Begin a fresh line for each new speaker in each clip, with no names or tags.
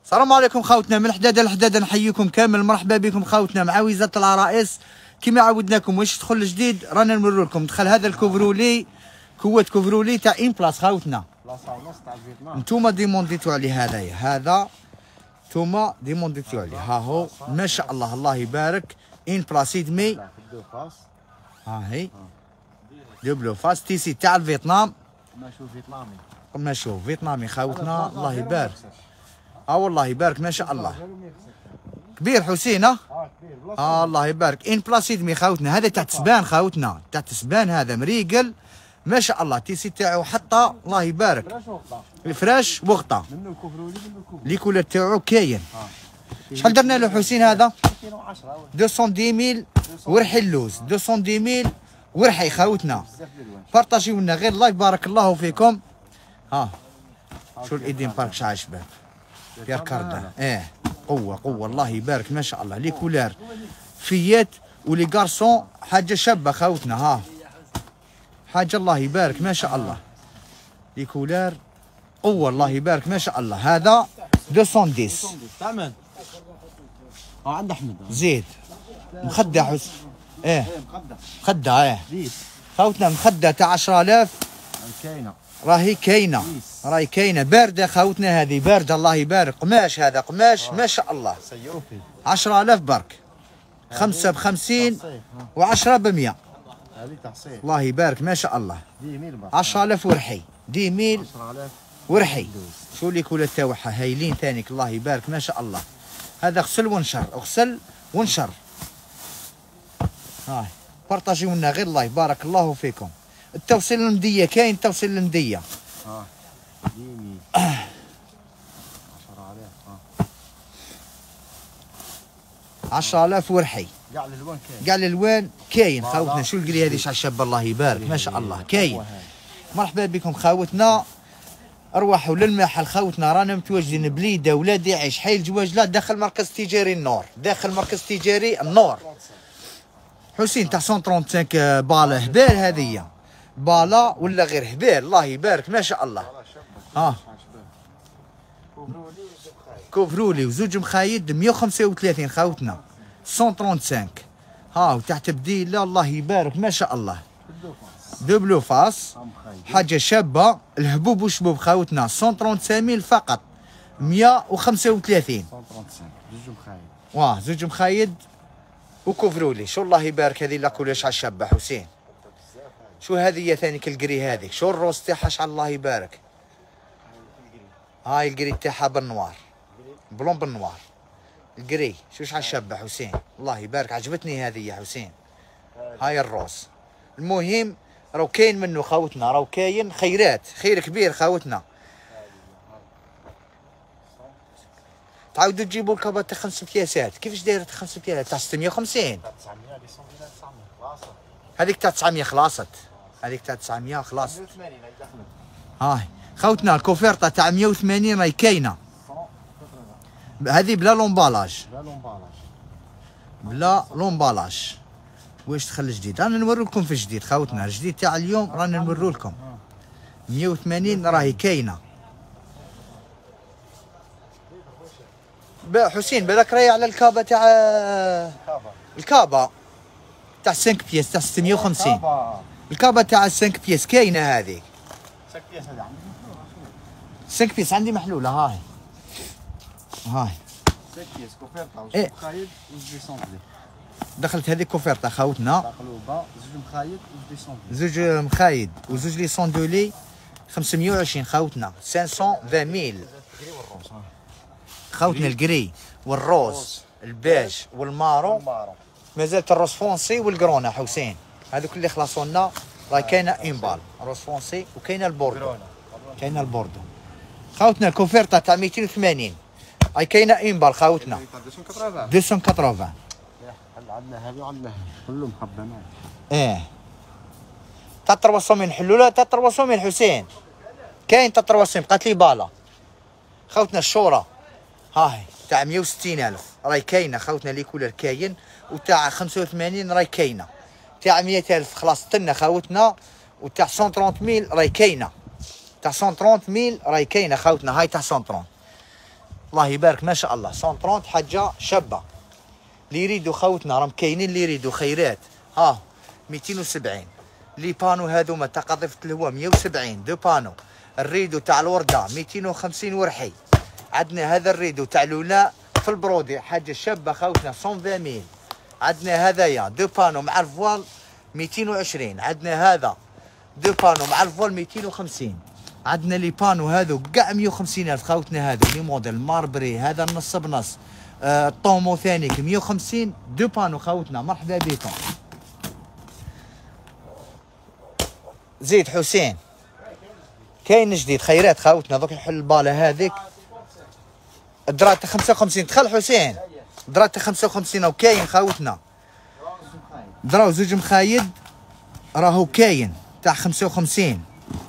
السلام عليكم خوتنا من حداده لحداده، نحييكم كامل. مرحبا بكم خوتنا مع وزاره العرائس. كما عودناكم واش تدخل جديد رانا نورو لكم. دخل هذا الكوفرولي، كوات كوفرولي تاع اون بلاص خوتنا. بلاصه ونص تاع فيتنام. نتوما ديمونديتو عليه هذايا، هذا نتوما ديمونديتو عليه. ها هو ما شاء الله الله يبارك. اون بلاص يدمي ها هي دوبلو فاس تيسي تاع الفيتنام.
قماشو فيتنامي،
قماشو فيتنامي خوتنا الله يبارك. والله يبارك ما شاء الله. كبير حسين كبير الله يبارك. ان بلاص يدمي خوتنا. هذا تاع تسبان خوتنا، تاع تسبان هذا مريقل ما شاء الله. تيسي تاعو حتى الله يبارك الفراش وغطا
منو كوفرولي منو كوفرولي
لي كولر تاعو كاين. شحال درنا له حسين هذا؟ 210,000 ورحي اللوز. 210,000 ورحي خوتنا. بارطاجيو لنا غير لايك بارك الله فيكم. شو الايدين بارك شحال شباب يا كاردا. قوه الله يبارك ما شاء الله. لي كولار فيات ولي غارسون حاجه شابه خوتنا. حاجه الله يبارك ما شاء الله. لي كولار قوه الله يبارك ما شاء الله. هذا 210
تاع من؟ عند احمد
زيد مخدة حس مخدة خوتنا. مخدة تاع 10,000
كاينه،
راهي كاينه باردة خوتنا. هذه باردة الله يبارك. قماش هذا قماش ما شاء الله. 10,000 برك. 5 ب50 و10 ب100. الله يبارك ما شاء الله. 10,000 ورحي 10,000 ورحي. شو لي كولة تاعها هايلين ثانيك الله يبارك ما شاء الله. هذا غسل ونشر غسل ونشر. بارطاجيو لنا غير لايك بارك الله فيكم. التوصيل المدية كاين توصيل المدية. 10,000 ورحي. كاع الالوان كاين خوتنا. شو القري هذه شحال شابه الله يبارك ما شاء الله كاين. مرحبا بكم خوتنا. ارواحوا للمحل خوتنا. رانا متواجدين بليده ولادي عيش حي الجواجله داخل مركز تجاري النور. داخل مركز تجاري النور. حسين تاع 135 بالا هبال هذه بالا ولا غير هبال الله يبارك ما شاء الله. كوفرولي وزوج مخايد 135 خوتنا 135. وتحت بديله الله يبارك ما شاء الله. دوبلو فاس حاجه شابه. الهبوب وشبوب خوتنا 135,000 فقط 135. زوج مخايد وكوفرولي. شو الله يبارك. هذه لا كولر شحال شابه حسين. شو هذه ثاني القري هذيك. شو الروس تاعها شحال الله يبارك. هاي القري تاعها بالنوار بلون بالنوار. القري شو شحال شابه حسين الله يبارك. عجبتني هذه يا حسين. هاي الروس. المهم راهو كاين منه خوتنا. راهو كاين خيرات خير كبير خوتنا. تعاودوا تجيبوا الكابا تاع 5 بياسات. كيفاش دايره 5 بياسات تاع 650؟ هذيك تاع 900 خلاصت. هذيك تاع 900 خلاصت. خوتنا الكوفيرطه تاع 180 راهي كاينه. هذه بلا لومبالاج. بلا لومبالاج. واش دخل جديد رانا نورو لكم في الجديد خوتنا. الجديد تاع اليوم رانا نورو لكم. 180 راهي كاينه. حسين بالك راهي على الكابا تاع الكابا تاع 5 بياس تاع 650. الكابا تاع 5 بياس كاينه هذه. 5 بياس هذه عندي 5 بياس عندي محلوله. هاي 5 بياس كوفيرطه وزوج مخايد وزوج سونطلي. دخلت هذه كوفيرطه خوتنا.
تقلوبه زوج مخايد وزوج سونطلي.
زوج مخايد وزوج لي سوندولي 520 خوتنا 520,000 خوتنا. القري والروز البيج والمارو. مازالت الروز فونسي والكرونا حسين. هذوك اللي خلاصوا لنا. راه كاينه امبال روز فونسي وكاينه البوردو. كاينه البوردو خوتنا. الكوفيرطه تاع 280 هاي كاينه امبال خوتنا 280.
عندنا هذه وعندنا كلهم حبانات.
تاع 300 نحلوله. تاع 300 حسين كاين تاع 300 بقات لي بالا خوتنا. الشوره هاي تاع 160,000 راهي كاينه خوتنا. لي كولر كاين. وتاع 85 راهي كاينه. تاع 100,000 خلاص تنا خوتنا. وتاع 130,000 راهي كاينه. تاع 130,000 راهي كاينه خوتنا. هاي تاع 130 الله يبارك ما شاء الله 130 حاجه شابه. اللي يريدوا خوتنا راهم كاينين، اللي يريدوا خيرات ها 270. لي بانو هذوما تاع قذيفه الهواء 170 دو بانو. الريدو تاع الورده 250 ورحي. عندنا هذا الريدو تاع لولا في البرودي حاجه شابه خوتنا 120,000. عندنا هذايا دو بانو مع الفوال 220. عندنا هذا دو بانو مع الفوال 250. عندنا لي بانو هذو كاع 150,000 خوتنا. هذو لي موديل ماربري هذا نص بنص طومو ثانيك 150 دو بانو خوتنا. مرحبا بكم. زيد حسين كاين جديد خيرات خوتنا. دوك يحل الباله هذيك درات 55. دخل حسين درات 55 وكاين خوتنا. دراو زوج مخايد راهو كاين تاع 55.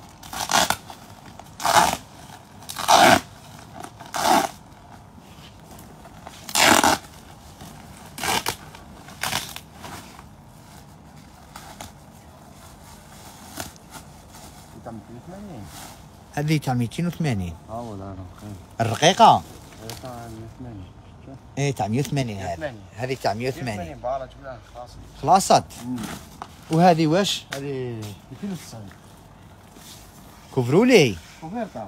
هذه تاع 280.
ولا
الرقيقه
تاع 180.
ايه تاع 180. هذه تاع 180
180
خلاصت. وهذه واش؟
هذه 290
كوفرولي.
كوفيرتا.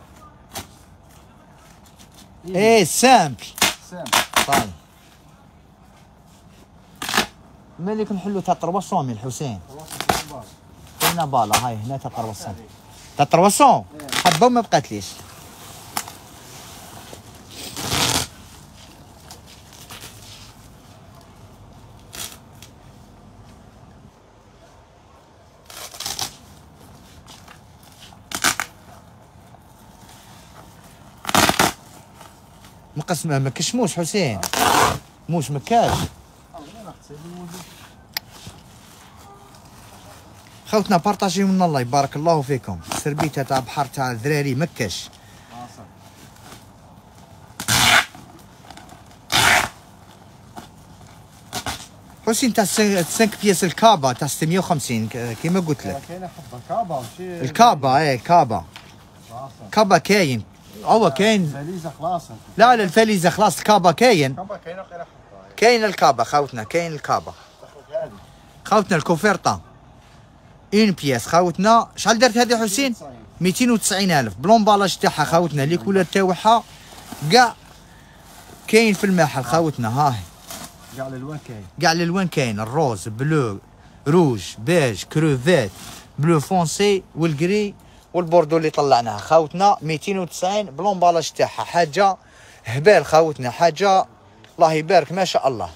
ايه سامبل. طيب مالك نحلو تاع 300 من الحسين. هنا بالا هاي هنا تاع 300. تاع 300 حبه وما بقاتليش. مقسم ما كشموش حسين. موش مكاش خوتنا. بارطاجيو من الله يبارك الله فيكم. سربيته تاع بحر تاع الذراري مكش. حسين تاع 5 بياس الكابا تاع 650 كيما قلت لك.
كاينه حبه كابا وشي
الكابا ايه كابا. كابا كاين هو كاين.
فاليزه خلاص.
لا الفاليزه خلاص. الكابا كاين.
كابا كاينه غير حبه.
كاين الكابا خوتنا. كاين الكابا خوتنا. الكوفيرتا اون بياس خوتنا. شحال درت هذه حسين؟ 290,000 بلومبالاج تاعها خوتنا. لي كولور تاعها كاع كاين في المحل خوتنا. هاهي
كاع الالوان كاين.
كاع الالوان كاين. الروز بلو روج بيج كروفيت بلو فونسي والجري والبوردو اللي طلعناها خوتنا. 290 بلومبالاج تاعها حاجه هبال خوتنا. حاجه الله يبارك ما شاء الله.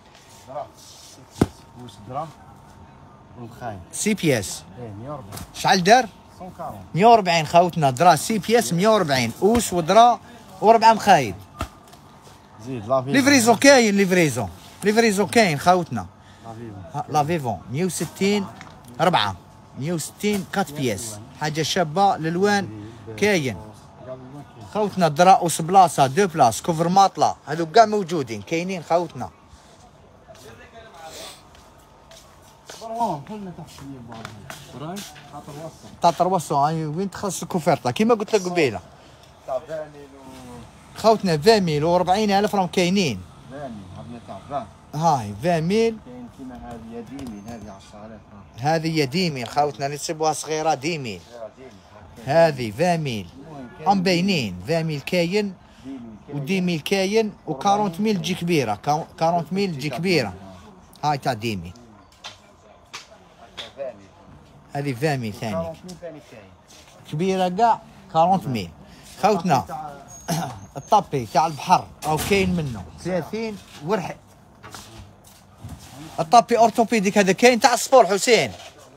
وش درهم والخاين
6 بياس.
ايه 140.
شحال دار؟
140.
140 خوتنا. درا 6 بياس 140 اوس ودرا وربعه مخايد.
زيد لافيفون.
ليفريزون كاين. ليفريزون كاين خوتنا.
لافيفون.
لافيفون 160 4 160 4 بياس. حاجه شابه. الالوان كاين خوتنا. درا اوس بلاصه دو بلاص كوفر ماطله هذو كاع موجودين كاينين خوتنا.
كلنا تحت براي خاطر وصل
تاع تروسو وين تخلص الكوفرطه كيما قلت لك قبيله.
تاع فانيل
خوتنا 20,000 و 40,000 راهم كاينين.
فانيل هذه تاع
هاي 20,000.
كاين كيما هذه يديمي هذه 10,000.
هذه يا ديميل خوتنا اللي تسيبوها صغيره ديميل. هذه 20,000 هم باينين. 20,000 كاين وديميل كاين و 40,000 تجي كبيره. 40,000 تجي كبيره. هاي تاع ديميل. هذه 20,000 ثاني
40,000 ثاني كاين
كبيره كاع 40,000 خوتنا. الطابي تاع البحر او كاين منه 30 ورحي. الطابي اورتوبيديك هذا كاين تاع الصفور حسين.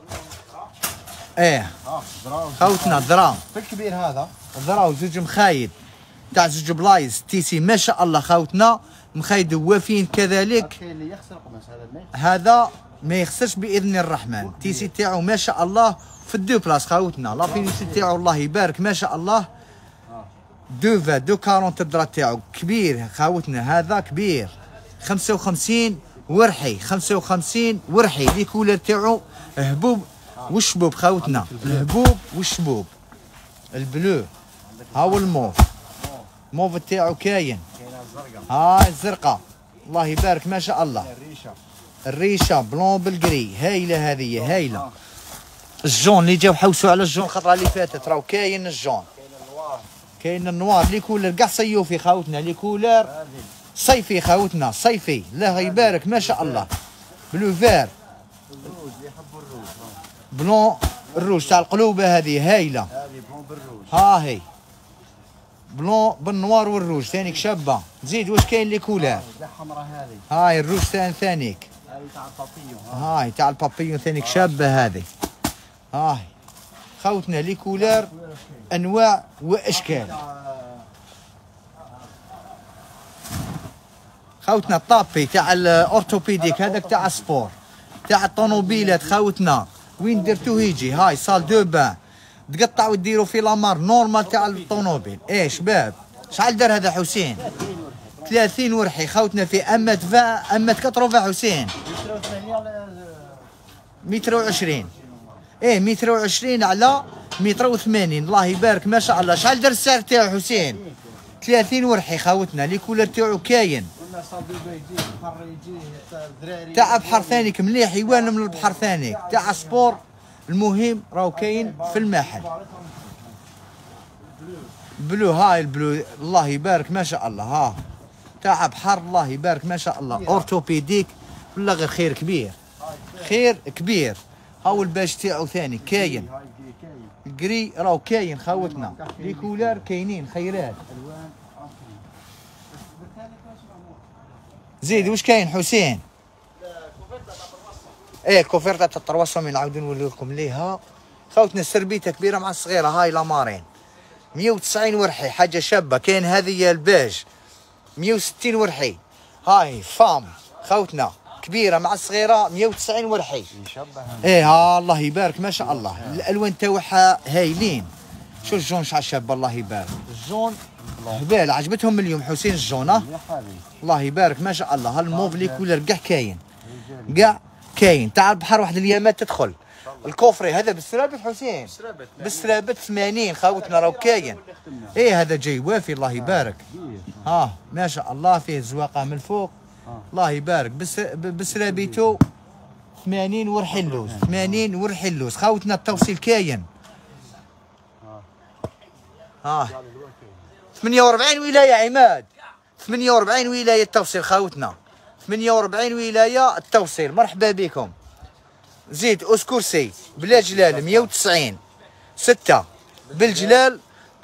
ايه خوتنا درام
في الكبير هذا.
دراو زوج مخايد تاع زوج بلايص تيسي ما شاء الله خوتنا. مخايد وافين كذلك.
كاين اللي يخسر قماش
هذا ما يخسرش باذن الرحمن. تيسي تاعو ما شاء الله في الدو بلاص خوتنا. لا فينيسي تاعو الله يبارك ما شاء الله. دوفا دو 40 الدرات تاعو كبير خوتنا. هذا كبير 55 ورحي. 55 ورحي. لي كولر تاعو هبوب والشبوب خوتنا. الهبوب والشبوب. البلو هاو الموف الموف تاعو كاين.
كاينه الزرقاء.
هاي الزرقاء الله يبارك ما شاء الله.
الريشه.
الريشه بلون بالجري هايله هذه هايله. الجون اللي جاو حوسوا على الجون الخطره اللي فاتت راهو كاين الجون. كاين النوار لي كولر كاع صيوفي خاوتنا لي كولر صيفي خاوتنا صيفي الله يبارك ما شاء الله. بلو فير
الروج اللي يحبوا الروج.
بلون الروج تاع القلوبه هذه هايله.
هذه بلون بالروج.
ها هي بلون بالنوار والروج ثانيك شابه. زيد واش كاين لي كولر.
لا حمراء هذه.
هاي الروج ثانيك.
هذه تاع البابيون.
هاي تاع البابيون ثانيك شابه هذه. هاي خوتنا لي كولر انواع واشكال. خوتنا الطابي تاع الاورتوبيديك هذاك تاع السبور تاع الطوموبيلات خوتنا وين درتوه يجي. هاي صال دو بان تقطعوا وديروا في لامار نورمال تاع الطوموبيل. ايه شباب شحال دار هذا حسين؟ 30 ورحي خوتنا في امة 20 امة 80 حسين. 120 ايه 120 على 180 الله يبارك ما شاء الله. شحال دار السعر تاعو حسين؟ 30 ورحي خوتنا لي كولر تاعو كاين.
قلنا صابيبه يجي بحر يجي الدراري
تاع بحر ثانيك مليح يوان من البحر ثانيك تاع سبور. المهم راهو كاين في المحل. بلو هاي البلو الله يبارك ما شاء الله. ها تاع بحر الله يبارك ما شاء الله. اورتوبيديك ولا غير خير كبير خير كبير. هاو الباج تاعو ثاني كاين. الكري راهو كاين خوتنا لي كولار كاينين خيرات. زيد واش كاين حسين؟ ايه كوفرتا تاع التروسم نعاودو نولي لكم ليها خوتنا. السربيته كبيره مع الصغيره هاي لامارين 190 ورحي حاجه شابه. كاين هذه الباج 160 ورحي. هاي فام خوتنا كبيره مع الصغيره 190 ورحي. ايه ها الله يبارك ما شاء الله. الالوان تاعها هايلين. شو الجون شحال شابه الله يبارك. الجون هبال عجبتهم اليوم حسين الجون. الله يبارك ما شاء الله. هالموف لي كولر كاع كاين كاع كاين تاع البحر. واحد الايامات تدخل الكوفري هذا بالسرابت حسين بالسرابت 80 خوتنا راهو كاين. ايه هذا جاي وافي الله يبارك. ما شاء الله فيه زواقه من الفوق الله يبارك. بسرابيتو 80 ورحلوز 80 ورحلوز خوتنا. التوصيل كاين. 48 ولايه عماد 48 ولايه التوصيل خوتنا. 48 ولايه التوصيل. مرحبا بكم. زيد اسكرسي بلا جلال 190 6 بالجلال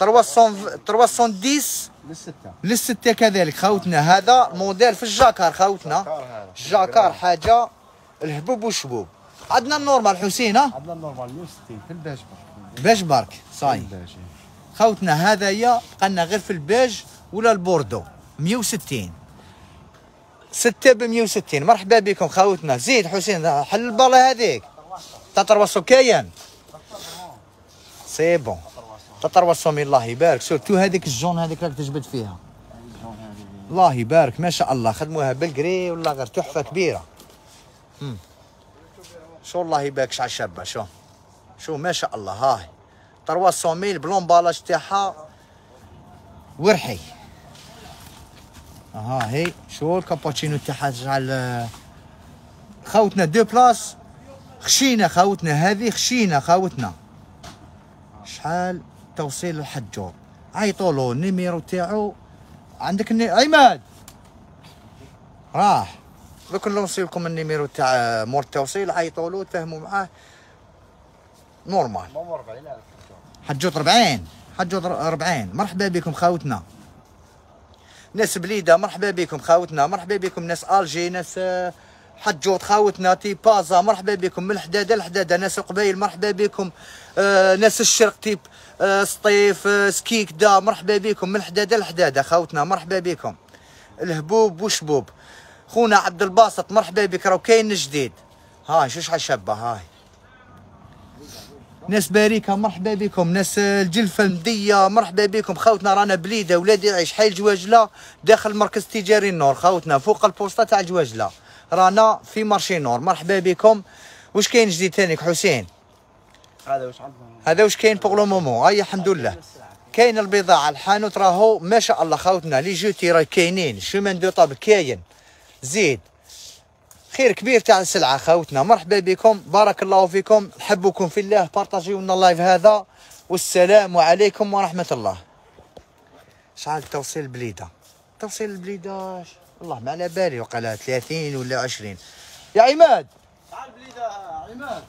310 للستة كذلك خوتنا. هذا موديل في الجاكار خوتنا. الجاكار حاجه الهبوب والشبوب. عندنا النورمال حسين.
عندنا النورمال 160 في الباج
باج برك صاي خوتنا. هذايا بقالنا غير في الباج ولا البوردو 160 6 ب 160. مرحبا بكم خوتنا. زيد حسين حل البالا هذيك تاع تروسو كاين سي بون تاع تروسو الله يبارك. سورتو هذيك الجون هذيك راك تجبد فيها الله يبارك ما شاء الله. خدموها بالكري ولا غير تحفه كبيره. شو الله يبارك شحال شابه. شو ما شاء الله. هاي 300 بلومبالاج تاعها ورحي. هي شو الكابوتشينو تاعها شحال خوتنا. دو بلاص خشينه خوتنا. هذه خشينه خوتنا. شحال توصيل الحجور. عيطولو النيميرو تاعو عندك عماد راح دوك نوصل لكم النيميرو تاع مور التوصيل. عيطولو تفهموا معاه نورمال. حجوط 40 حجوط 40. مرحبا بكم خوتنا. ناس بليده مرحبا بكم خوتنا. مرحبا بكم ناس الجي ناس حجوط خوتنا تي بازا. مرحبا بكم من الحداده لحداده. ناس القبايل مرحبا بكم. ناس الشرق تيب سطيف سكيك دا مرحبا بكم من الحداده لحداده خوتنا. مرحبا بكم. الهبوب وشبوب خونا عبد الباسط مرحبا بك. راهو كاين جديد. هاي شو شحال شابه. هاي ناس باريكا مرحبا بكم. ناس الجلفه المديه مرحبا بكم خوتنا. رانا بليده ولادي عيش حي الجواجله داخل مركز تجاري النور خوتنا فوق البوسطه تاع الجواجله. رانا في مارشي نور. مرحبا بكم. واش كاين جديد ثانيك حسين؟
هذا واش عندنا.
هذا واش كاين بوغ لو مومون. هاي الحمد لله كاين البضاعه الحانوت راهو ما شاء الله خوتنا لي جوتي راه كاينين، شومان دو طاب كاين، زيد خير كبير تاع السلعه خوتنا. مرحبا بكم، بارك الله فيكم، نحبكم في الله، بارطاجيو لنا اللايف هذا، والسلام عليكم ورحمه الله. شحال توصيل البليده؟ توصيل البليده والله ما على بالي، وقالها 30 ولا 20 يا عماد.
شحال البليده عماد؟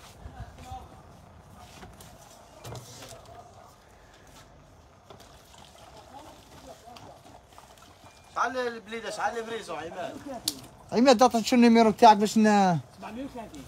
شحال البليده؟ شحال الفريزو عماد؟
عماد عطيك شو النيميرو تاعك باش
730.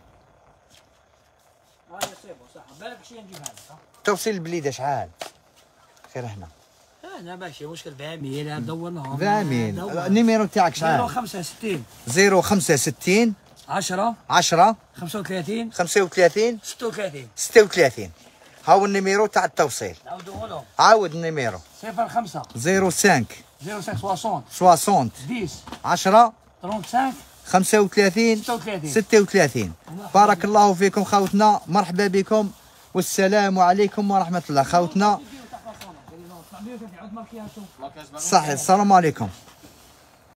سيبو صح، بالك شي نجيب هذا.
توصيل البليده شحال؟ خير هنا
لا ماشي مشكل، بعميل دورناهم.
بعميل. النيميرو تاعك شحال؟
065
065
10
10
35
35
36.
36. هاو النيميرو تاع التوصيل.
نعاودوه لهم.
عاود النيميرو.
05
05
05
60
10
10
35
35
36.
36. بارك الله فيكم خوتنا، مرحبا بكم والسلام عليكم ورحمة الله خوتنا. صحيح، السلام عليكم.